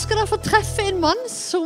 skal dere få treffe en mann som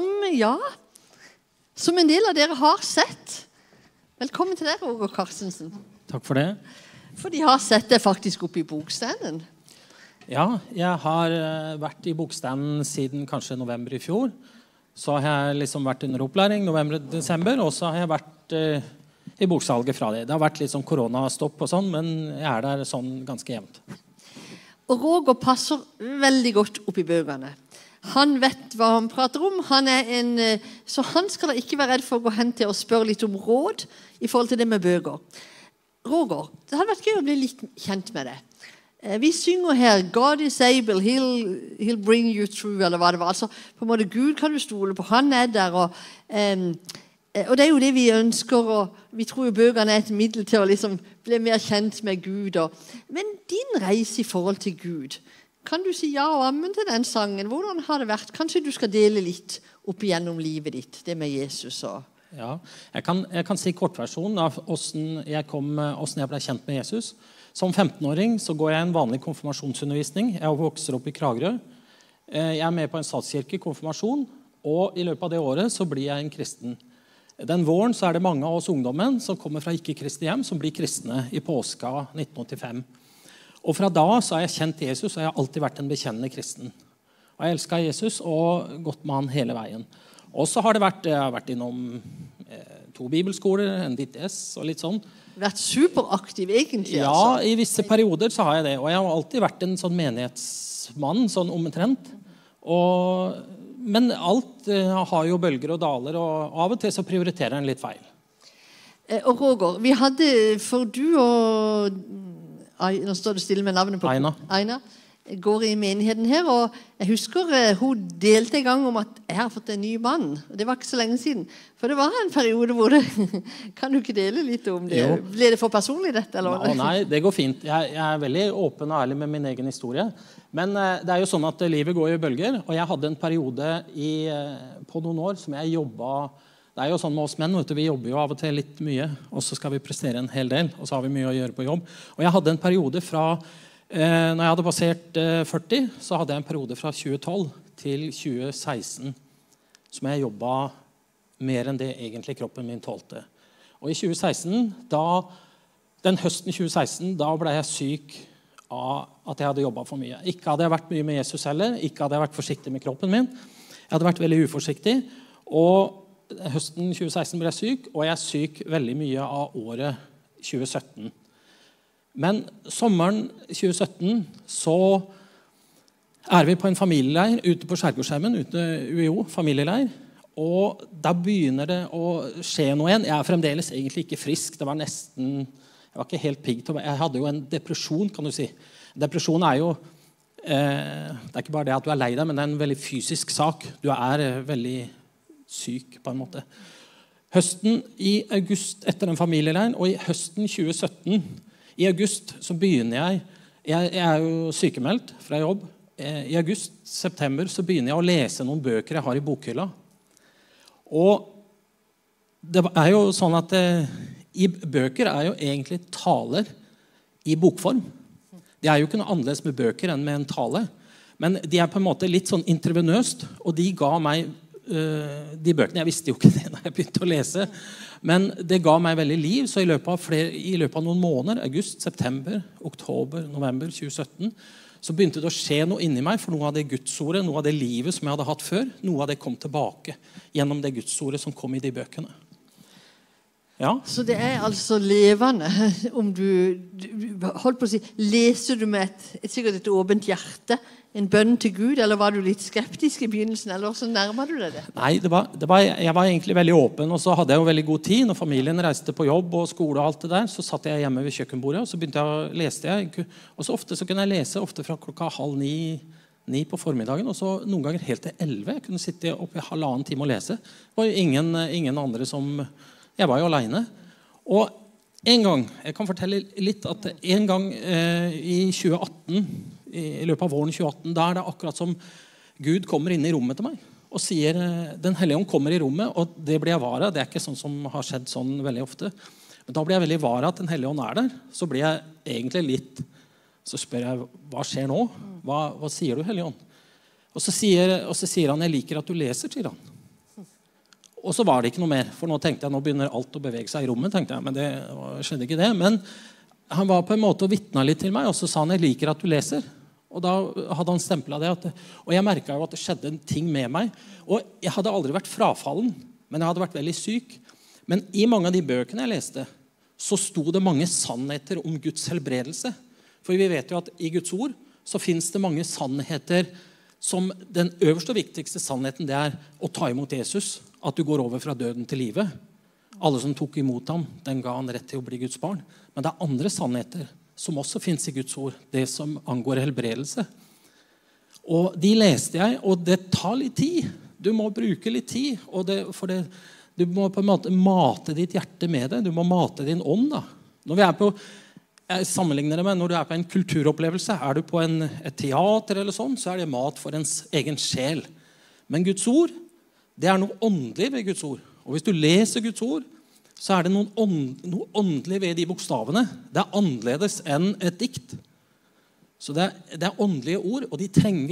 en del av dere har sett. Velkommen til dere, Roger Karstensen. Takk for det. For de har sett det faktisk oppe i Bokstenen. Ja, jeg har vært i Bokstenen siden kanskje november i fjor. Så har jeg liksom vært under opplæring november-desember, og så har jeg vært i boksalget fra det. Det har vært litt sånn koronastopp og sånn, men jeg er der sånn ganske jevnt. Og Roger passer veldig godt opp i bøkene. Han vet hva han prater om. Så han skal da ikke være redd for å gå hen til og spørre litt om råd i forhold til det med bøker. Roger, det hadde vært gøy å bli litt kjent med det. Vi synger her God is able, he'll bring you through, eller hva det var. Altså, på en måte, Gud kan du stole på, han er der. Og det er jo det vi ønsker, og vi tror jo bøkene er et middel til å liksom bli mer kjent med Gud. Men din reise i forhold til Gud, kan du si ja og amen til den sangen? Hvordan har det vært? Kanskje du skal dele litt opp igjennom livet ditt, det med Jesus og... Ja, jeg kan si kortversjonen av hvordan jeg ble kjent med Jesus. Som 15-åring så går jeg en vanlig konfirmasjonsundervisning. Jeg vokser opp i Kragerø. Jeg er med på en statskirke konfirmasjon, og i løpet av det året så blir jeg en kristen. Den våren så er det mange av oss ungdommen som kommer fra ikke-kristne hjem, som blir kristne i påska 1985. Og fra da så har jeg kjent Jesus, og jeg har alltid vært en bekjennende kristen. Og jeg elsket Jesus og gått med han hele veien. Og så har jeg har vært innom 2 bibelskoler, en DTS og litt sånn. Vært superaktiv egentlig, ja, altså. I visse perioder så har jeg det. Og jeg har alltid vært en sånn menighetsmann, sånn omtrent. Men alt har jo bølger og daler, og av og til så prioriterer en litt feil. Og Roger, vi hadde, for du og... Nå står det stille med navnet på Aina. Går i menigheten her, og jeg husker hun delte en gang om at jeg har fått en ny mann. Det var ikke så lenge siden. For det var en periode hvor det... Kan du ikke dele litt om det? Jo. Ble det for personlig dette? Eller? Nei, det går fint. Jeg er veldig åpen og ærlig med min egen historie. Men det er jo sånn at livet går i bølger, og jeg hadde en periode på noen år som jeg jobbet... Det er jo sånn med oss menn, vi jobber jo av og til litt mye, og så skal vi prestere en hel del, og så har vi mye å gjøre på jobb. Og jeg hadde en periode fra... Når jeg hadde passert 40, så hadde jeg en periode fra 2012 til 2016 som jeg jobbet mer enn det egentlig kroppen min tålte. Og i 2016, den høsten 2016, da ble jeg syk av at jeg hadde jobbet for mye. Ikke hadde jeg vært mye med Jesus heller, ikke hadde jeg vært forsiktig med kroppen min. Jeg hadde vært veldig uforsiktig, og høsten 2016 ble jeg syk, og jeg er syk veldig mye av året 2017. Men sommeren 2017 så er vi på en familieleir ute på Skjærgårdsheimen, ute UiO, familieleir. Og da begynner det å skje noe igjen. Jeg er fremdeles egentlig ikke frisk. Jeg var ikke helt pigg. Jeg hadde jo en depresjon, kan du si. Depresjon er jo, det er ikke bare det at du er lei deg, men det er en veldig fysisk sak. Du er veldig syk på en måte. Høsten i august etter den familieleiren, og i høsten 2017, i august så begynner jeg er jo sykemeldt fra jobb. I august-september så begynner jeg å lese noen bøker jeg har i bokhylla. Og det er jo sånn at bøker er jo egentlig taler i bokform. Det er jo ikke noe annerledes med bøker enn med en tale. Men de er på en måte litt sånn intravenøst, og de ga meg de bøkene. Jeg visste jo ikke det når jeg begynte å lese. Men det ga meg veldig liv, så i løpet av noen måneder, august, september, oktober, november 2017, så begynte det å skje noe inni meg, for noe av det gudsordet, noe av det livet som jeg hadde hatt før, noe av det kom tilbake gjennom det gudsordet som kom i de bøkene. Ja. Så det er altså levende, om holdt på å si, leser du med sikkert et åpent hjerte, en bønn til Gud, eller var du litt skeptisk i begynnelsen, eller så nærmer du deg det? Nei, jeg var egentlig veldig åpen, og så hadde jeg jo veldig god tid. Når familien reiste på jobb og skole og alt det der, så satt jeg hjemme ved kjøkkenbordet, og så begynte jeg å lese. Og så ofte så kunne jeg lese, ofte fra 8:30 på formiddagen, og så noen ganger helt til 11. Jeg kunne sitte oppe i 1,5 time og lese. Det var jo ingen andre som... Jeg var jo alene. Og en gang, jeg kan fortelle litt at en gang i 2018, i løpet av våren 2018, da er det akkurat som Gud kommer inn i rommet til meg og sier, Den hellige ånd kommer i rommet, og det blir jeg var av. Det er ikke sånn som har skjedd sånn veldig ofte. Men da blir jeg veldig var av at Den hellige ånd er der. Så blir jeg egentlig litt, så spør jeg, hva skjer nå? Hva sier du, Hellige ånd? Og så sier han, jeg liker at du leser, sier han. Og så var det ikke noe mer, for nå tenkte jeg, nå begynner alt å bevege seg i rommet, tenkte jeg, men det skjedde ikke det. Men han var på en måte og vittnet litt til meg, og så sa han, jeg liker at du leser. Og da hadde han stemplet det, og jeg merket jo at det skjedde en ting med meg. Og jeg hadde aldri vært frafallen, men jeg hadde vært veldig syk. Men i mange av de bøkene jeg leste, så sto det mange sannheter om Guds helbredelse. For vi vet jo at i Guds ord så finnes det mange sannheter som den øverste og viktigste sannheten det å ta imot Jesus, at du går over fra døden til livet. Alle som tok imot ham, den ga han rett til å bli Guds barn. Men det er andre sannheter som også finnes i Guds ord, det som angår helbredelse. Og de leste jeg, og det tar litt tid. Du må bruke litt tid, du må på en måte mate ditt hjerte med det. Du må mate din ånd. Da. Jeg sammenligner det med når du er på en kulturopplevelse. Er du på et teater eller sånn, så er det mat for ens egen sjel. Men Guds ord, det er noe åndelig ved Guds ord. Og hvis du leser Guds ord, så er det noe åndelig ved de bokstavene. Det er annerledes enn et dikt. Så det er åndelige ord, og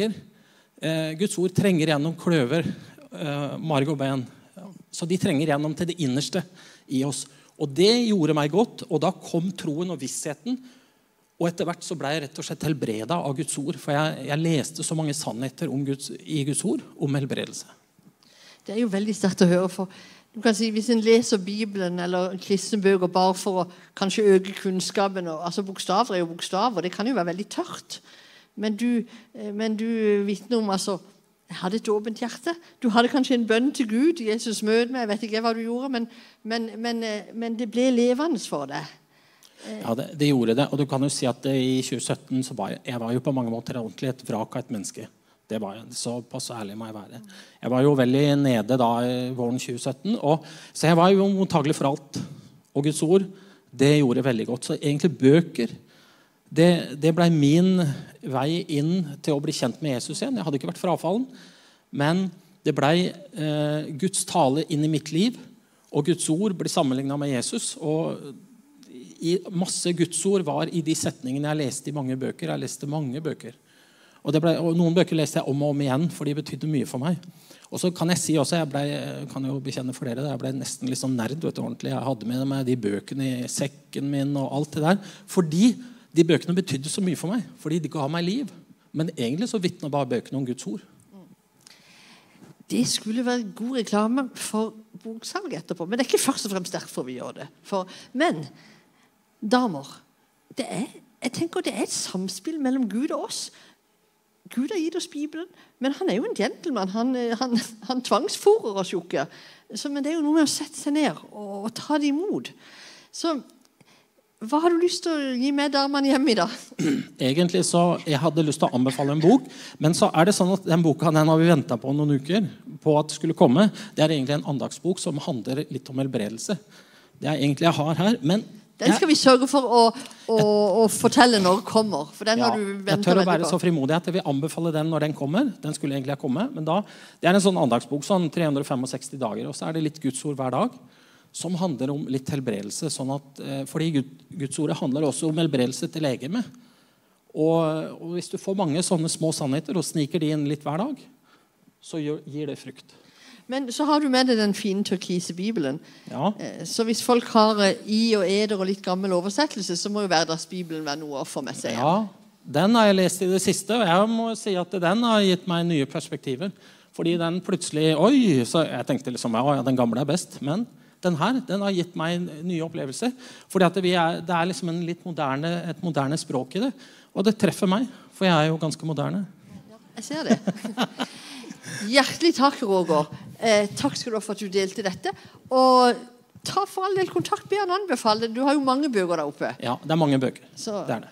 Guds ord trenger gjennom kløver, marg og ben. Så de trenger gjennom til det innerste i oss. Og det gjorde meg godt, og da kom troen og vissheten. Og etter hvert så ble jeg rett og slett helbredet av Guds ord, for jeg leste så mange sannheter i Guds ord om helbredelse. Det er jo veldig sterkt å høre, for du kan si, hvis en leser Bibelen eller kristne bøker bare for å kanskje øke kunnskapen, altså bokstaver er jo bokstaver, det kan jo være veldig tørt. Men du vitner om, altså, jeg hadde et åpent hjerte. Du hadde kanskje en bønn til Gud, Jesus møte meg, jeg vet ikke hva du gjorde, men det ble levende for deg. Ja, det gjorde det, og du kan jo si at i 2017 så var jeg var jo på mange måter ordentlig et vrak av et menneske. Det var jeg, såpass ærlig må jeg være. Jeg var jo veldig nede da i våren 2017, så jeg var jo mottagelig for alt. Og Guds ord, det gjorde veldig godt. Så egentlig bøker, det ble min vei inn til å bli kjent med Jesus igjen. Jeg hadde ikke vært frafallen, men det ble Guds tale inn i mitt liv, og Guds ord ble sammenlignet med Jesus, og masse Guds ord var i de setningene jeg leste i mange bøker. Jeg leste mange bøker. Og noen bøker leste jeg om og om igjen, for de betydde mye for meg. Og så kan jeg si også, jeg kan jo bekjenne for dere, jeg ble nesten litt sånn nerd, ordentlig. Jeg hadde med meg de bøkene i sekken min og alt det der, fordi de bøkene betydde så mye for meg, fordi de ga meg liv. Men egentlig så vittner bare bøkene om Guds ord. Det skulle være god reklame for boksalg etterpå, men det er ikke først og fremst derfor vi gjør det. Men, damer, jeg tenker det er et samspill mellom Gud og oss. Gud har gitt oss Bibelen, men han er jo en gentleman. Han tvangsfòrer oss jo ikke. Men det er jo noe med å sette seg ned og ta det imot. Så hva har du lyst til å gi med damene hjemme i dag? Egentlig så jeg hadde lyst til å anbefale en bok, men så er det sånn at den boka den har vi ventet på noen uker på at det skulle komme. Det er egentlig en andagsbok som handler litt om helbredelse. Det er egentlig jeg har her, men den skal vi sørge for å fortelle når den kommer. For den har du ventet veldig på. Jeg tør å være så frimodig at jeg vil anbefale den når den kommer. Den skulle egentlig komme, men det er en sånn andagsbok, sånn 365 dager, og så er det litt Guds ord hver dag, som handler om litt helbredelse. Fordi Guds ord handler også om helbredelse til legeme. Og hvis du får mange sånne små sannheter og sniker de inn litt hver dag, så gir det frukt. Men så har du med deg den fine turkise Bibelen. Ja. Så hvis folk har i og eder og litt gammel oversettelse, så må jo hverdagsbibelen være noe å få med seg. Ja, den har jeg lest i det siste, og jeg må si at den har gitt meg nye perspektiver. Fordi den plutselig, så jeg tenkte liksom, ja, den gamle er best, men den har gitt meg nye opplevelser. Fordi at det er liksom et moderne språk i det, og det treffer meg, for jeg er jo ganske moderne. Ja, jeg ser det. Hjertelig takk, Roger. Takk skal du ha for at du delte dette. Og ta for all del kontakt med han anbefale. Du har jo mange bøker der oppe. Ja, det er mange bøker. Så. Det er det.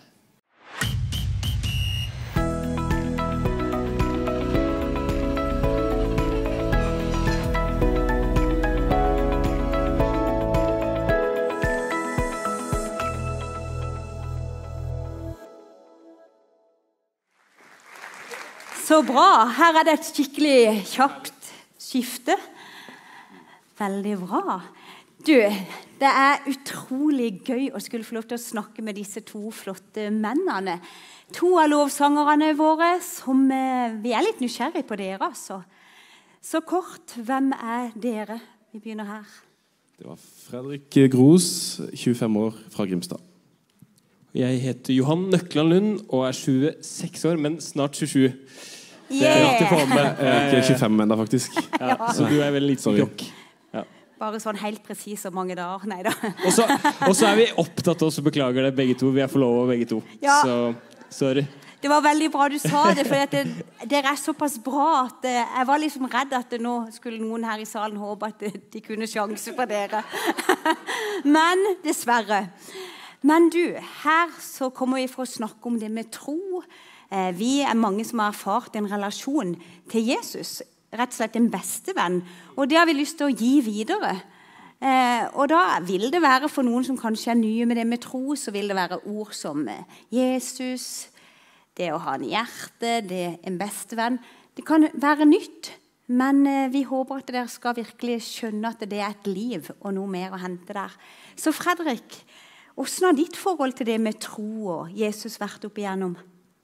Så bra. Her er det et skikkelig kjapt skifte. Veldig bra. Du, det er utrolig gøy å skulle få lov til å snakke med disse to flotte mennene. to av lovsangerne våre som vi litt nysgjerrig på dere, altså. Så kort, hvem dere? Vi begynner her. Det var Fredrik Gros, 25 år, fra Grimstad. Jeg heter Johan Nøkland Lund og 26 år, men snart 27. Det alltid på med. Jeg er ikke 25 enda, faktisk. Ja, så du vel litt krokk. Ja. Bare sånn helt precis om mange dager. Neida. Og så vi opptatt av oss og beklager det begge to. Vi forlovet begge to. Ja. Så, sorry. Det var veldig bra du sa det, for dere såpass bra at jeg var liksom redd at nå skulle noen her i salen håpe at de kunne sjanse på dere. Men dessverre. Men du, her så kommer vi for å snakke om det med tro. Vi mange som har erfart en relasjon til Jesus, rett og slett en beste venn, og det har vi lyst til å gi videre. Og da vil det være for noen som kanskje nye med det med tro, så vil det være ord som Jesus, det å ha en hjerte, det en beste venn. Det kan være nytt, men vi håper at dere skal virkelig skjønne at det et liv og noe mer å hente der. Så Fredrik, hvordan har ditt forhold til det med tro og Jesus vært opp igjennom?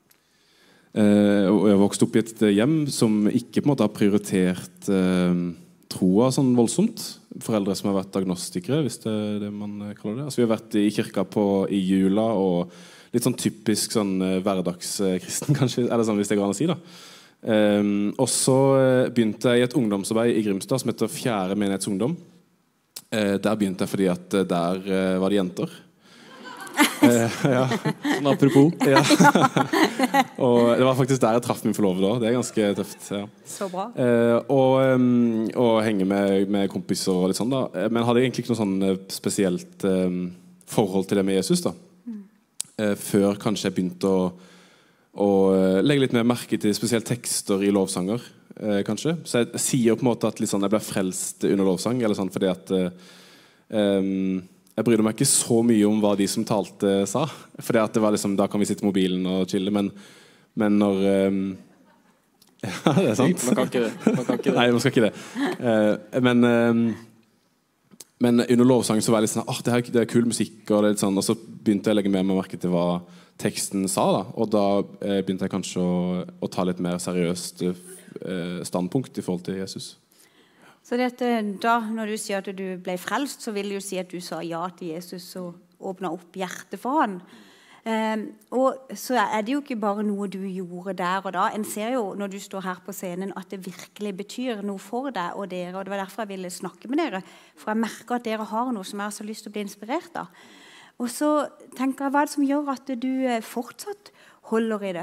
Jeg vokste opp i et hjem som ikke på en måte har prioritert troa sånn voldsomt. Foreldre som har vært agnostikere, hvis det det man kaller det. Altså, vi har vært i kirka i jula, og litt sånn typisk sånn hverdagskristen, kanskje, eller sånn, hvis det går an å si da. Og så begynte jeg i et ungdomsarbeid i Grimstad som heter 4. menighetsungdom. Der begynte jeg fordi at der var det jenter. Ja. Sånn apropos. Ja. Og det var faktisk der jeg traff min forlovede da. Det ganske tøft. Ja. Så bra. Og henge med kompiser og litt sånn da. Men hadde egentlig ikke noe sånn spesielt forhold til det med Jesus da. Før kanskje jeg begynte å legge litt mer merke til spesielt tekster i lovsanger, kanskje. Så jeg sier på en måte at liksom, jeg ble frelst under lovsang, eller sånn, fordi at jeg brydde meg ikke så mye om hva de som talte sa, fordi at det var liksom, da kan vi sitte i mobilen og chille, men når ja, det sant. Man kan ikke det. Nei, man skal ikke det. Men under lovsangen så var jeg litt sånn, det er kul musikk, og det er litt sånn, og så begynte jeg å legge mer med merke til hva teksten sa da, og da begynte jeg kanskje å ta litt mer seriøst standpunkt i forhold til Jesus. Så da, når du sier at du ble frelst, så vil du si at du sa ja til Jesus og åpnet opp hjertet for han. Og så det jo ikke bare noe du gjorde der og da. En ser jo når du står her på scenen at det virkelig betyr noe for deg og dere, og det var derfor jeg ville snakke med dere, for jeg merker at dere har noe som jeg har så lyst til å bli inspirert av. Og så tenker jeg, hva det som gjør at du fortsatt holder i det?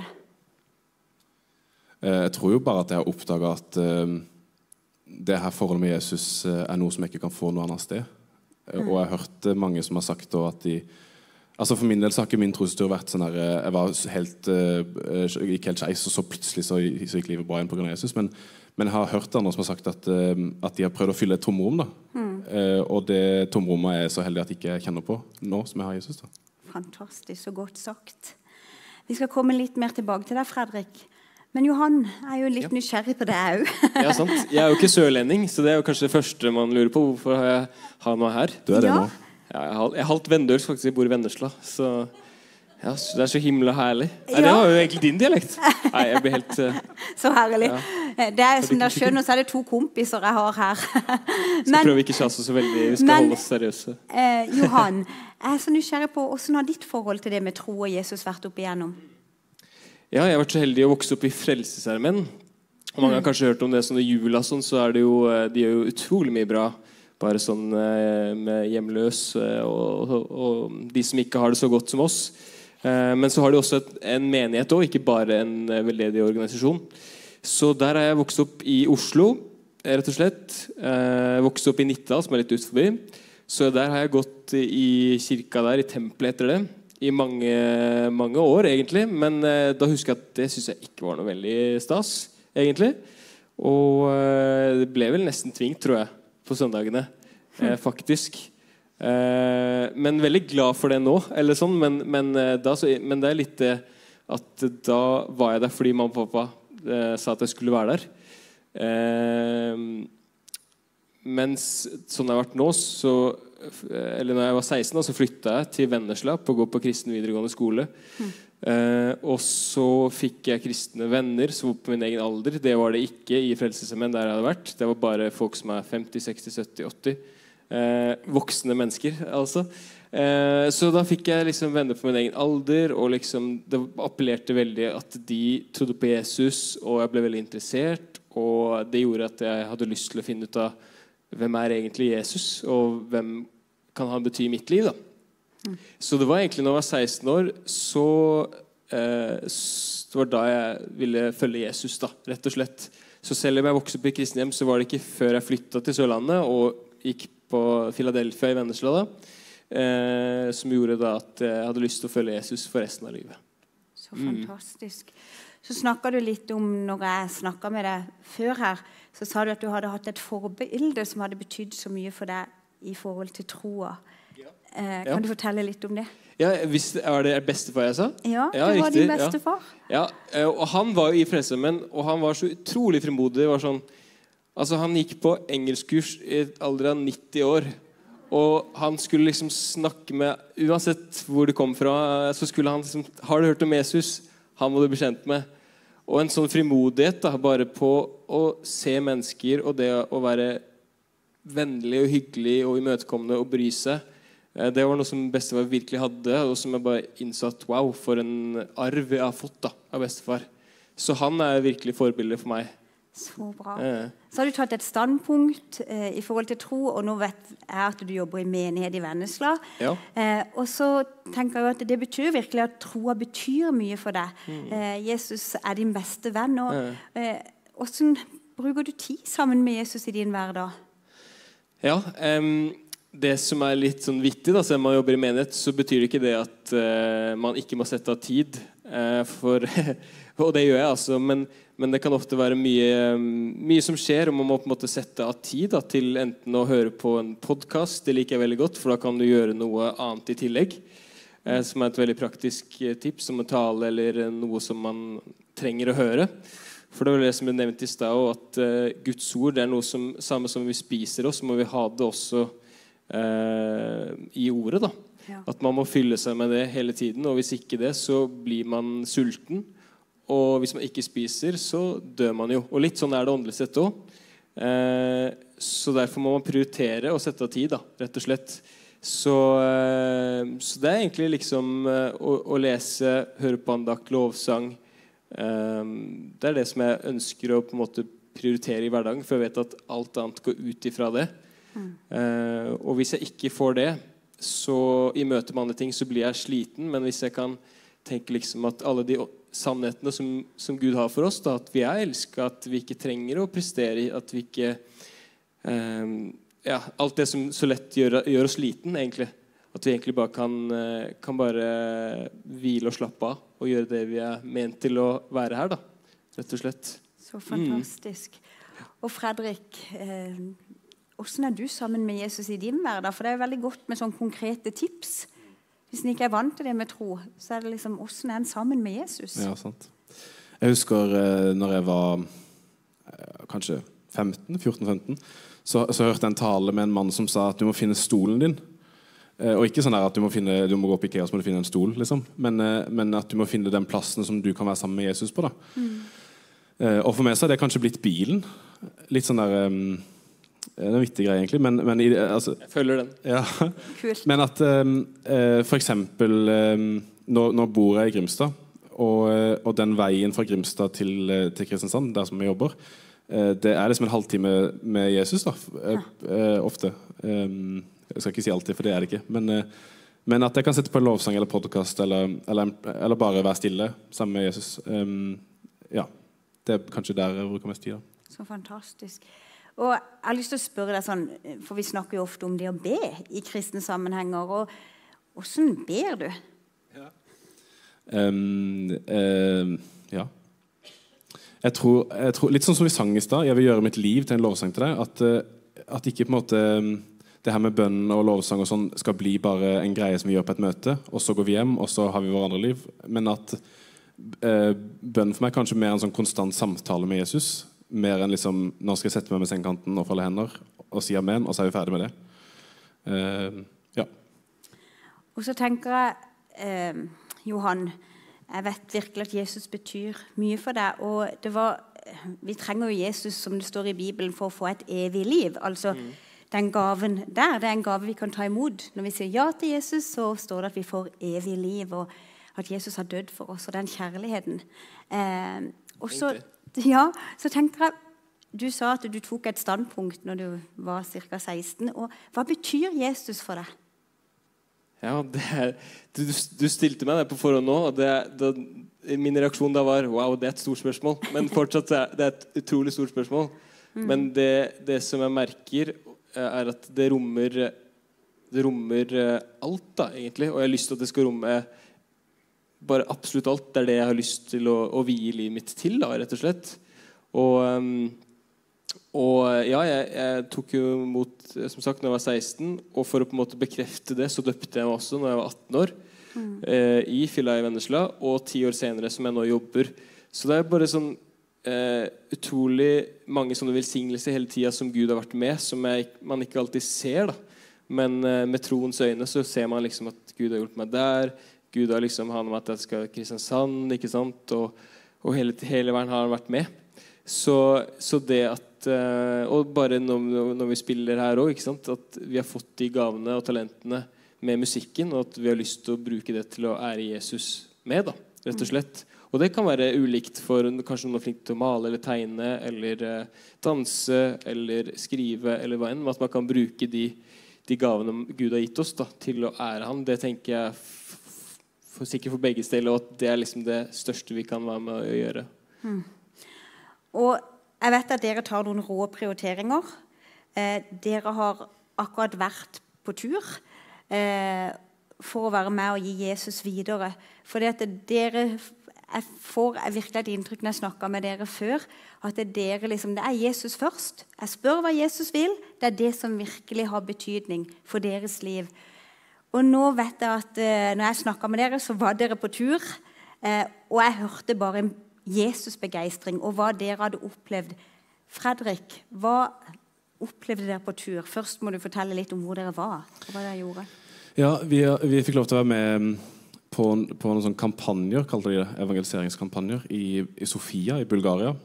Jeg tror jo bare at jeg har oppdaget at det her forholdet med Jesus noe som jeg ikke kan få noe annet sted. Og jeg har hørt mange som har sagt at de altså for min del så har ikke min troshistorie vært sånn der, jeg var gikk helt skeis, og så plutselig så gikk livet bra igjen på grunn av Jesus, men jeg har hørt andre som har sagt at de har prøvd å fylle et tomrom da. Og det tomrommet jeg så heldig at jeg ikke kjenner på nå som jeg har Jesus da. Fantastisk, så godt sagt. Vi skal komme litt mer tilbake til deg, Fredrik. Men Johan jo litt nysgjerrig på det også. Ja, sant. Jeg jo ikke sørlending, så det jo kanskje det første man lurer på. Hvorfor har jeg noe her? Du det nå. Ja, jeg er halvt vendøls, faktisk. Jeg bor i Vennesla. Så ja, det så himla herlig. Nei, det var jo egentlig din dialekt. Nei, jeg blir helt så herlig. Ja. Det som dere skjønner, så det 2 kompiser jeg har her. Så prøver vi ikke kjasse så veldig. Vi skal holde oss seriøse. Johan, jeg så nysgjerrig på hvordan har ditt forhold til det med tro og Jesus vært opp igjennom? Ja, jeg har vært så heldig å vokse opp i Frelsesarmeen. Og mange har kanskje hørt om det sånn i jula, sånn, så det jo, de gjør jo utrolig mye bra. Bare sånn med hjemløs og de som ikke har det så godt som oss. Men så har de også en menighet også, ikke bare en veldedig organisasjon. Så der har jeg vokst opp i Oslo, rett og slett. Vokst opp i Nittedal, som litt ut forbi. Så der har jeg gått i kirka der, i tempelet etter det. I mange år egentlig, men da husker jeg at det synes jeg ikke var noe veldig stas egentlig, og det ble vel nesten tvingt, tror jeg, på søndagene faktisk, men veldig glad for det nå eller sånn, men det litt at da var jeg der fordi mamma og pappa sa at jeg skulle være der, mens sånn jeg har vært nå eller når jeg var 16 så flyttet jeg til Vennesla på å gå på kristen videregående skole Og så fikk jeg kristne venner som var på min egen alder. Det var det ikke i Frelsesarmeen der jeg hadde vært. Det var bare folk som 50, 60, 70, 80. Voksne mennesker, altså. Så da fikk jeg liksom venner på min egen alder, og liksom, det appellerte veldig at de trodde på Jesus, og jeg ble veldig interessert, og det gjorde at jeg hadde lyst til å finne ut av hvem egentlig Jesus, og hvem kan han bety i mitt liv da. Så det var egentlig når jeg var 16 år, så det var da jeg ville følge Jesus da, rett og slett. Så selv om jeg vokste opp i kristen hjem, så var det ikke før jeg flyttet til Sørlandet, og gikk på Philadelphia i Vennesla da, som gjorde da at jeg hadde lyst til å følge Jesus for resten av livet. Så fantastisk. Så snakket du litt om, når jeg snakket med deg før her, så sa du at du hadde hatt et forbilde som hadde betydd så mye for deg i forhold til troa. Kan du fortelle litt om det? Ja, var det bestefar jeg sa? Ja, det var din bestefar. Ja, og han var jo i Frelsesarmeen, og han var så utrolig frimodig. Det var sånn, altså han gikk på engelskkurs i alder av 90 år, og han skulle liksom snakke med, uansett hvor det kom fra, så skulle han liksom, har du hørt om Jesus? Han må du bli kjent med. Og en sånn frimodighet da, bare på å se mennesker, og det å være vennlig og hyggelig og imøtekommende og bry seg. Det var noe som bestefar virkelig hadde, og som jeg bare innså at wow, for en arv jeg har fått da, av bestefar. Så han virkelig forbildet for meg. Så bra. Så har du tatt et standpunkt i forhold til tro, og nå vet jeg at du jobber i menighet i Vennesla. Ja. Og så tenker jeg at det betyr virkelig at troa betyr mye for deg. Jesus din beste venn. Og hvordan bruker du tid sammen med Jesus i din hverdag? Ja, det som litt sånn vittig da, selv om man jobber i menighet, så betyr det ikke det at man ikke må sette av tid og det gjør jeg altså, men det kan ofte være mye som skjer, og man må på en måte sette av tid da, til enten å høre på en podcast. Det liker jeg veldig godt, for da kan du gjøre noe annet i tillegg, som et veldig praktisk tips, som å tale eller noe som man trenger å høre. For det var det som ble nevnt i sted, at Guds ord er noe som, samme som vi spiser oss, så må vi ha det også i ordet da. Ja. At man må fylle seg med det hele tiden, og hvis ikke det, så blir man sulten. Og hvis man ikke spiser, så dør man jo. Og litt sånn det åndelig sett også. Så derfor må man prioritere og sette av tid, da, rett og slett. Så det egentlig liksom å lese, høre på andakt, lovsang. Det det som jeg ønsker å på en måte prioritere i hverdagen, for jeg vet at alt annet går ut ifra det. Og hvis jeg ikke får det, så i møte med andre ting så blir jeg sliten, men hvis jeg kan tenke liksom at alle de sannhetene som Gud har for oss da, at vi elsket, at vi ikke trenger å prestere, at vi ikke alt det som så lett gjør oss sliten egentlig, at vi egentlig bare kan bare hvile og slappe av og gjøre det vi ment til å være her da, rett og slett. Så fantastisk. Og Fredrik, hvordan du sammen med Jesus i din hverdag? For det veldig godt med sånne konkrete tips. Hvis en ikke vant til det med tro, så det liksom, hvordan en sammen med Jesus? Ja, sant. Jeg husker når jeg var kanskje 14-15, så hørte jeg en tale med en mann som sa at du må finne stolen din. Og ikke sånn der at du må gå på IKEA, så må du finne en stol, liksom. Men at du må finne den plassen som du kan være sammen med Jesus på, da. Og for meg så har det kanskje blitt bilen. Litt sånn der... Det en viktig greie egentlig, men altså, jeg følger den. Ja. Men at for eksempel nå bor jeg i Grimstad, og den veien fra Grimstad til Kristiansand, der som jeg jobber, det liksom en halvtime med Jesus da, ofte. Jeg skal ikke si alltid, for det det ikke, men at jeg kan sette på en lovsang eller podcast, eller bare være stille sammen med Jesus. Ja, det kanskje der jeg bruker mest tid da. Så fantastisk. Og jeg har lyst til å spørre deg sånn, for vi snakker jo ofte om det å be i kristne sammenhenger, og hvordan ber du? Ja. Ja. Jeg tror, litt sånn som vi sang i sted, jeg vil gjøre mitt liv til en lovsang til deg, at ikke på en måte det her med bønn og lovsang og sånn skal bli bare en greie som vi gjør på et møte, og så går vi hjem, og så har vi våre andre liv, men at bønn for meg kanskje mer en sånn konstant samtale med Jesus, mer enn liksom, nå skal jeg sette meg med sengekanten og folde hender og si amen, og så vi ferdig med det. Ja. Og så tenker jeg, Johan, Jeg vet virkelig at Jesus betyr mye for deg. Og vi trenger jo Jesus, som det står i Bibelen, for å få et evig liv. Altså, den gaven der, det en gave vi kan ta imot. Når vi sier ja til Jesus, så står det at vi får evig liv, og at Jesus har dødd for oss, og den kjærligheten. Og så, ja, så tenker jeg, du sa at du tok et standpunkt når du var ca. 16. Og hva betyr Jesus for deg? Ja, du stilte meg det på forhånd nå, og min reaksjon da var, wow, det et stort spørsmål. Men fortsatt det et utrolig stort spørsmål. Men det som jeg merker, at det rommer alt da, egentlig. Og jeg har lyst til at det skal romme bare absolutt alt. Det det jeg har lyst til å vie livet mitt til, da, rett og slett. Og ja, jeg tok jo imot, som sagt, når jeg var 16, og for å på en måte bekrefte det, så døpte jeg meg også når jeg var 18 år, i Fylla i Vennesla, og 10 år senere som jeg nå jobber. Så det bare sånn utrolig mange sånne velsignelser hele tiden som Gud har vært med, som man ikke alltid ser da. Men med troens øyne så ser man liksom at Gud har gjort meg der, Gud har liksom han med at jeg skal til Kristiansand, ikke sant? Og hele verden har han vært med. Så det at og bare når vi spiller her også, ikke sant? At vi har fått de gavene og talentene med musikken, og at vi har lyst til å bruke det til å ære Jesus med, da, rett og slett. Og det kan være ulikt for kanskje noen er flink til å male eller tegne, eller danse, eller skrive, eller hva enn, men at man kan bruke de gavene Gud har gitt oss da, til å ære han. Det tenker jeg sikkert for begge steder, og at det liksom det største vi kan være med å gjøre. Og jeg vet at dere tar noen rå prioriteringer. Dere har akkurat vært på tur for å være med og gi Jesus videre. Fordi at jeg får virkelig et inntrykk når jeg snakket med dere før, at dere liksom, det Jesus først. Jeg spør hva Jesus vil. Det det som virkelig har betydning for deres liv. Og nå vet jeg at når jeg snakket med dere, så var dere på tur, og jeg hørte bare Jesus-begeistring, og hva dere hadde opplevd. Fredrik, hva opplevde dere på tur? Først må du fortelle litt om hvor dere var, og hva dere gjorde. Ja, vi fikk lov til å være med på noen sånne kampanjer, kalte de det, evangeliseringskampanjer, i Sofia i Bulgaria.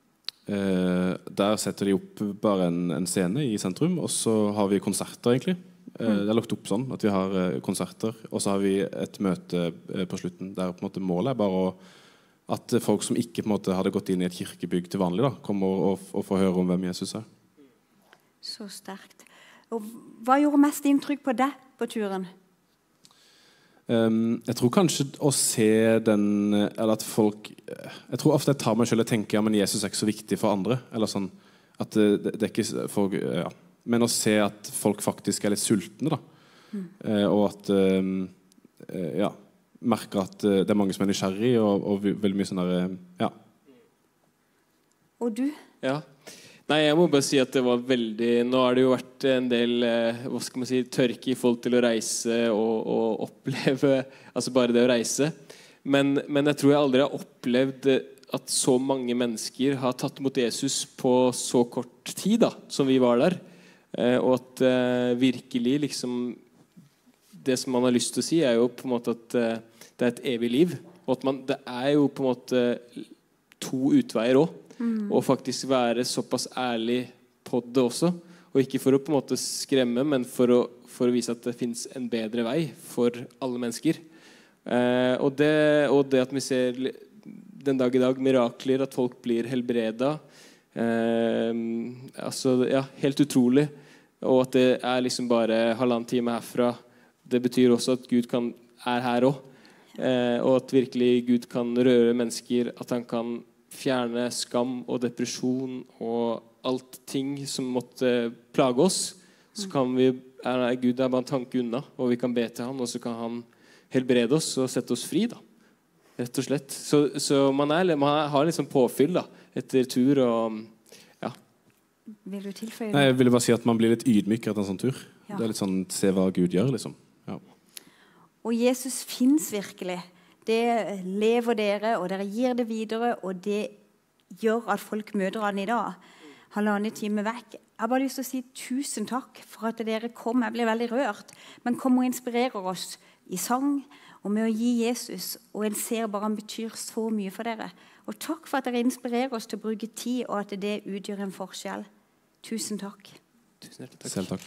Der setter de opp bare en scene i sentrum, og så har vi konserter egentlig. Det lagt opp sånn at vi har konserter, og så har vi et møte på slutten, der på en måte målet bare at folk som ikke på en måte hadde gått inn i et kirkebygg til vanlig da, kommer og får høre om hvem Jesus er. Så sterkt. Og hva gjorde mest inntrykk på deg på turen? Jeg tror kanskje å se eller at folk, jeg tror ofte jeg tar meg selv og tenker, ja, men Jesus er ikke så viktig for andre, eller sånn, at det ikke for, ja. Men å se at folk faktisk er litt sultne da, og at, ja, merker at det er mange som er nysgjerrig og veldig mye sånn der, ja. Og du? Ja. Nei, jeg må bare si at det var veldig, nå har det jo vært en del, hva skal man si, tørke i forhold til å reise og oppleve, altså bare det å reise. Men jeg tror jeg aldri har opplevd at så mange mennesker har tatt mot Jesus på så kort tid da, som vi var der. Og at virkelig liksom, det som man har lyst til å si er jo på en måte at det er et evig liv, og at det er jo på en måte 2 utveier også, og faktisk være såpass ærlig på det også, og ikke for å på en måte skremme, men for å vise at det finnes en bedre vei for alle mennesker. Og det at vi ser den dag i dag mirakler, at folk blir helbredet, altså, ja, helt utrolig, og at det er liksom bare 1,5 time herfra. Det betyr også at Gud er her også, og at virkelig Gud kan røre mennesker, at han kan fjerne skam og depresjon og alt ting som måtte plage oss. Så kan Gud er bare en tanke unna, og vi kan be til han, og så kan han helbrede oss og sette oss fri da, rett og slett. Så man har liksom påfyll da, etter tur og ja. Vil du tilføye? Nei, jeg ville bare si at man blir litt ydmyk etter en sånn tur. Ja. Det er litt sånn, se hva Gud gjør liksom. Ja. Og Jesus finnes virkelig. Det lever dere, og dere gir det videre, og det gjør at folk møter han i dag. 1,5 time vekk. Jeg har bare lyst til å si 1000 takk for at dere kom. Jeg blir veldig rørt. Men kom og inspirerer oss i sang, og med å gi Jesus, og en ser bare han betyr så mye for dere. Og takk for at dere inspirerer oss til å bruke tid, og at det utgjør en forskjell. Tusen takk. Tusen hjertelig takk. Selv takk.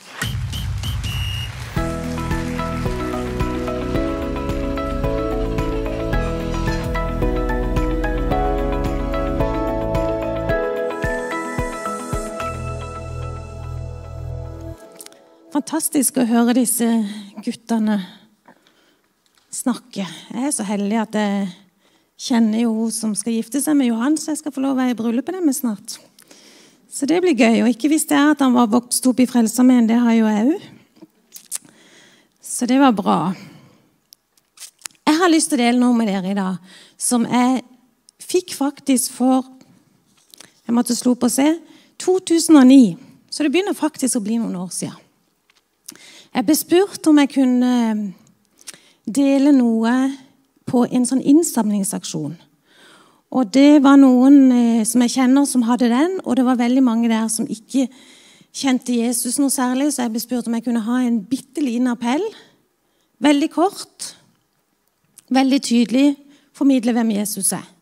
Fantastisk å høre disse guttene snakke. Jeg så heldig at jeg kjenner jo hun som skal gifte seg med Johan, så jeg skal få lov å være i bryllupet deres snart. Så det blir gøy. Og ikke visste jeg at han var vokst opp i Frelsesarmeen, det har jo jeg også. Så det var bra. Jeg har lyst til å dele noe med dere i dag, som jeg fikk faktisk for, jeg måtte slå på å se, 2009. Så det begynner faktisk å bli noen år siden. Jeg ble spurt om jeg kunne dele noe på en sånn innsamlingsaksjon. Og det var noen som jeg kjenner som hadde den, og det var veldig mange der som ikke kjente Jesus noe særlig, så jeg ble spurt om jeg kunne ha en bitteliten appell. Veldig kort, veldig tydelig, formidle hvem Jesus er.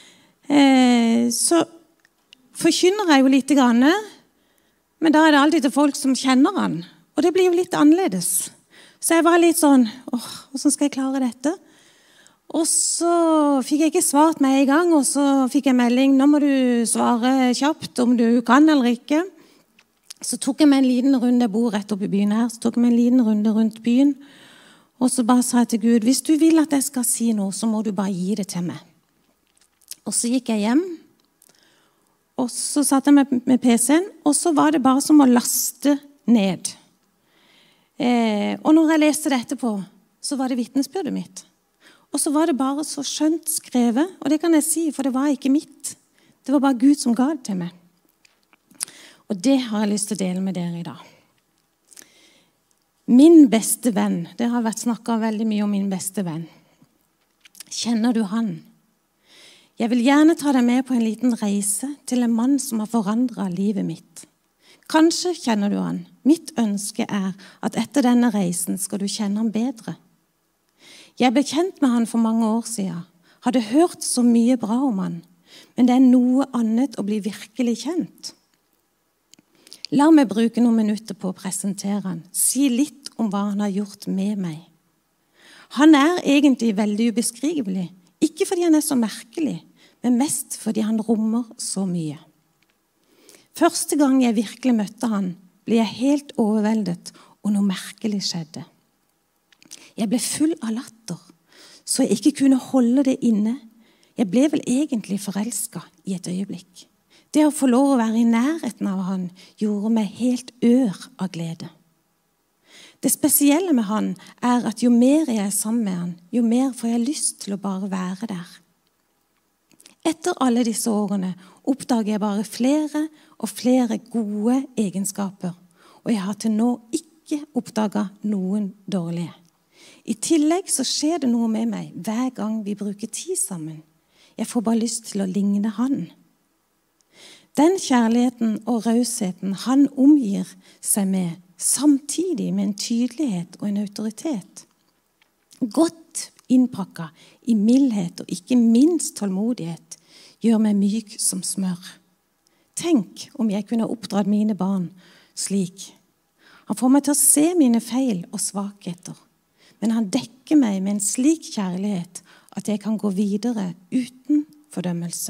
Så forkynner jeg jo litt grann, men da er det alltid til folk som kjenner han. Og det blir jo litt annerledes. Så jeg var litt sånn, hvordan skal jeg klare dette? Og så fikk jeg ikke svart med en gang, og så fikk jeg melding, nå må du svare kjapt om du kan eller ikke. Så tok jeg meg en liten runde, jeg bor rett oppe i byen her, så tok jeg meg en liten runde rundt byen, og så bare sa jeg til Gud, hvis du vil at jeg skal si noe, så må du bare gi det til meg. Og så gikk jeg hjem, og så satt jeg med PC-en, og så var det bare som å laste ned. Og når jeg leste det etterpå, så var det vitnesbyrdet mitt. Og så var det bare så skjønt skrevet, og det kan jeg si, for det var ikke mitt. Det var bare Gud som ga det til meg. Og det har jeg lyst til å dele med dere i dag. Min beste venn, det har vært snakket veldig mye om min beste venn. Kjenner du han? Jeg vil gjerne ta deg med på en liten reise til en mann som har forandret livet mitt. Kanskje kjenner du han. Mitt ønske er at etter denne reisen skal du kjenne han bedre. Jeg ble kjent med han for mange år siden. Hadde hørt så mye bra om han. Men det er noe annet å bli virkelig kjent. La meg bruke noen minutter på å presentere han. Si litt om hva han har gjort med meg. Han er egentlig veldig ubeskrivelig. Ikke fordi han er så merkelig, men mest fordi han rommer så mye. Første gang jeg virkelig møtte han, ble jeg helt overveldet, og noe merkelig skjedde. Jeg ble full av latter, så jeg ikke kunne holde det inne. Jeg ble vel egentlig forelsket i et øyeblikk. Det å få lov å være i nærheten av han gjorde meg helt ør av glede. Det spesielle med han er at jo mer jeg er sammen med han, jo mer får jeg lyst til å bare være der. Etter alle disse årene oppdager jeg bare flere og flere gode egenskaper, og jeg har til nå ikke oppdaget noen dårlige. I tillegg så skjer det noe med meg hver gang vi bruker tid sammen. Jeg får bare lyst til å ligne han. Den kjærligheten og rausheten han omgir seg med, samtidig med en tydelighet og en autoritet. Godt innpakket i mildhet og ikke minst tålmodighet, gjør meg myk som smør. Tenk om jeg kunne oppdratt mine barn slik. Han får meg til å se mine feil og svakheter, men han dekker meg med en slik kjærlighet at jeg kan gå videre uten fordømmelse.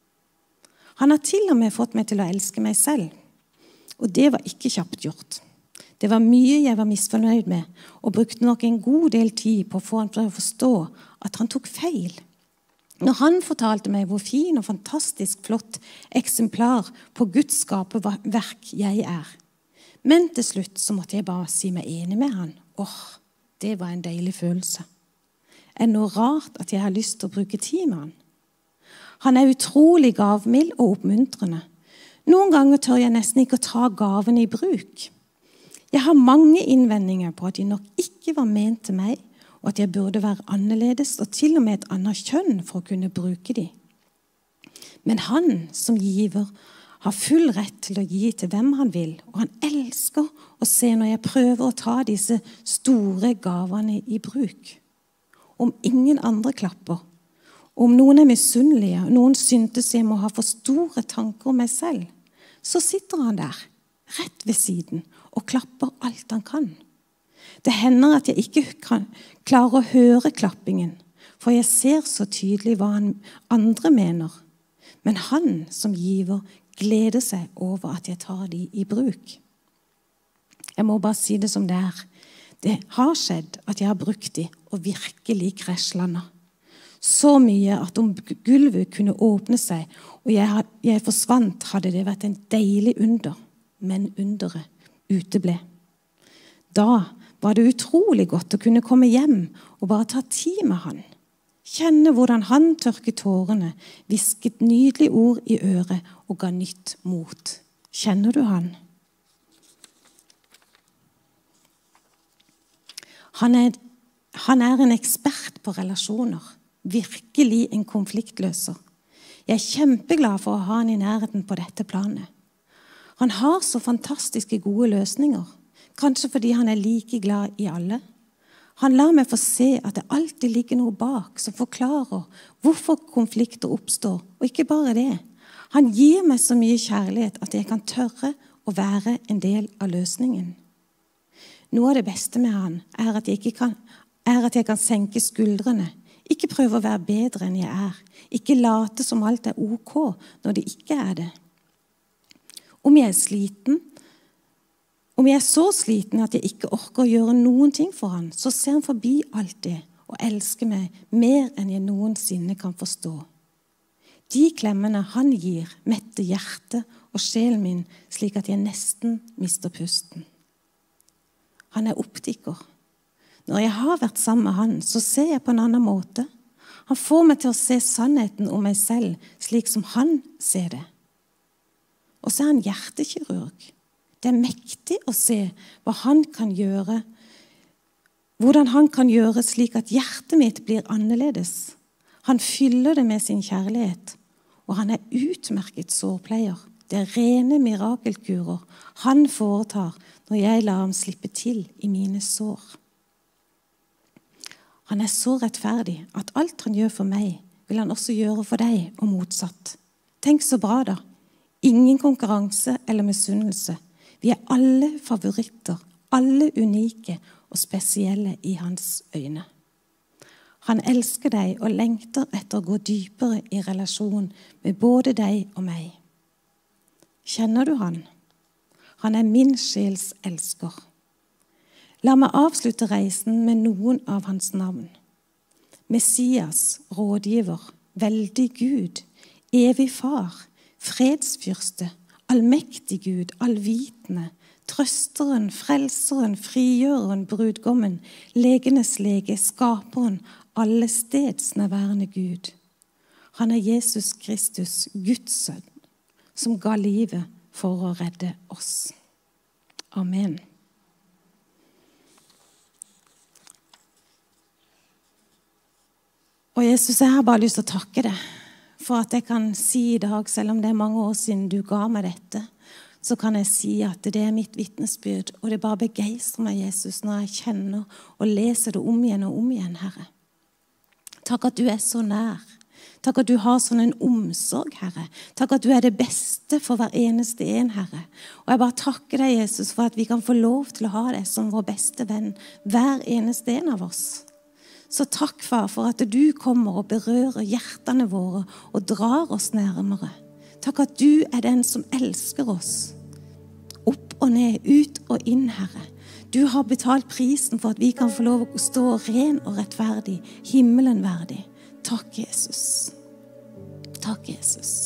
Han har til og med fått meg til å elske meg selv, og det var ikke kjapt gjort. Det var mye jeg var misfornøyd med, og brukte nok en god del tid på å få han til å forstå at han tok feil. Når han fortalte meg hvor fin og fantastisk flott eksemplar på Guds skaperverk jeg er. Men til slutt så måtte jeg bare si meg enig med han. Det var en deilig følelse. Er det noe rart at jeg har lyst til å bruke tid med han? Han er utrolig gavmild og oppmuntrende. Noen ganger tør jeg nesten ikke å ta gavene i bruk. Jeg har mange innvendinger på at de nok ikke var ment til meg, og at jeg burde være annerledes og til og med et annet kjønn for å kunne bruke de. Men han som giver har full rett til å gi til hvem han vil, og han elsker å se når jeg prøver å ta disse store gavene i bruk. om ingen andre klapper, om noen misunnelige, og noen syntes jeg må ha for store tanker om meg selv, så sitter han der, rett ved siden, og klapper alt han kan. Det hender at jeg ikke klarer å høre klappingen, for jeg ser så tydelig hva andre mener. Men han som giver gleder seg over at jeg tar de i bruk. Jeg må bare si det som det er. Det har skjedd at jeg har brukt de og virkelig krasjlandet. Så mye at om gulvet kunne åpne seg og jeg forsvant, hadde det vært en deilig under. Men underet uteble. Da var det utrolig godt å kunne komme hjem og bare ta tid med han. Kjenne hvordan han tørket tårene, visket nydelige ord i øret og ga nytt mot. Kjenner du han? Han er en ekspert på relasjoner. Virkelig en konfliktløser. Jeg er kjempeglad for å ha han i nærheten på dette planet. Han har så fantastiske gode løsninger. Kanskje fordi han er like glad i alle. Han lar meg få se at det alltid ligger noe bak som forklarer hvorfor konflikter oppstår, og ikke bare det. Han gir meg så mye kjærlighet at jeg kan tørre å være en del av løsningen. Noe av det beste med han er at jeg kan senke skuldrene, ikke prøve å være bedre enn jeg er, ikke late som alt er ok når det ikke er det. Om jeg er sliten, om jeg er så sliten at jeg ikke orker å gjøre noen ting for han, så ser han forbi alt det og elsker meg mer enn jeg noensinne kan forstå. De klemmene han gir metter hjertet og sjelen min slik at jeg nesten mister pusten. Han er optiker. Når jeg har vært sammen med han, så ser jeg på en annen måte. Han får meg til å se sannheten om meg selv slik som han ser det. Og så er han hjertekirurg. Det er mektig å se hva han kan gjøre, hvordan han kan gjøre slik at hjertet mitt blir annerledes. Han fyller det med sin kjærlighet, og han er utmerket sårpleier. Det er rene mirakelkurer han foretar når jeg lar ham slippe til i mine sår. Han er så rettferdig at alt han gjør for meg, vil han også gjøre for deg, og motsatt. Tenk så bra da. Ingen konkurranse eller misunnelse. Vi er alle favoritter, alle unike og spesielle i hans øyne. Han elsker deg og lengter etter å gå dypere i relasjon med både deg og meg. Kjenner du han? Han er min sjels elsker. La meg avslutte reisen med noen av hans navn. Messias, rådgiver, veldig Gud, evig far, fredsfyrste, allmektig Gud, allvitende, trøsteren, frelseren, frigjøreren, brudgommen, legenes lege, skaperen, alle steds nærværende Gud. Han er Jesus Kristus, Guds sønn, som ga livet for å redde oss. Amen. Og Jesus, jeg har bare lyst til å takke deg for at jeg kan si i dag, selv om det er mange år siden du ga meg dette, så kan jeg si at det er mitt vitnesbyrd, og det bare begeistrer meg, Jesus, når jeg kjenner og leser det om igjen, Herre. Takk at du er så nær. Takk at du har sånn en omsorg, Herre. Takk at du er det beste for hver eneste en, Herre. Og jeg bare takker deg, Jesus, for at vi kan få lov til å ha deg som vår beste venn, hver eneste en av oss. Så takk, far, for at du kommer og berører hjertene våre og drar oss nærmere. Takk at du er den som elsker oss. Opp og ned, ut og inn, Herre. Du har betalt prisen for at vi kan få lov å stå ren og rettferdig, himmelen verdig. Takk, Jesus. Takk, Jesus.